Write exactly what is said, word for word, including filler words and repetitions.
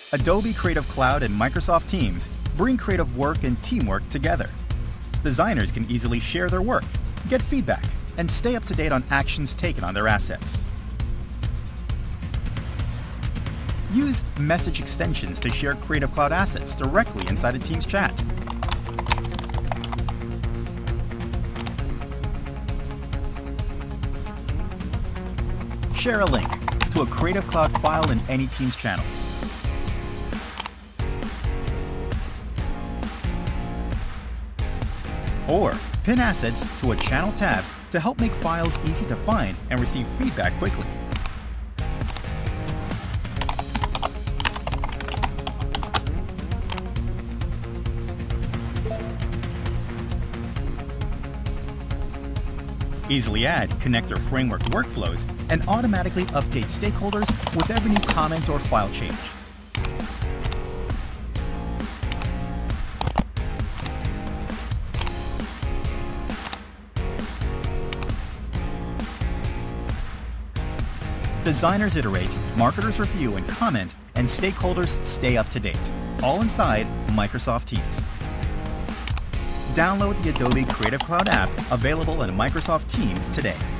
Adobe Creative Cloud and Microsoft Teams bring creative work and teamwork together. Designers can easily share their work, get feedback, and stay up to date on actions taken on their assets. Use message extensions to share Creative Cloud assets directly inside a Teams chat. Share a link to a Creative Cloud file in any Teams channel. Or pin assets to a channel tab to help make files easy to find and receive feedback quickly. Easily add connector framework workflows and automatically update stakeholders with every new comment or file change. Designers iterate, marketers review and comment, and stakeholders stay up to date, all inside Microsoft Teams. Download the Adobe Creative Cloud app available in Microsoft Teams today.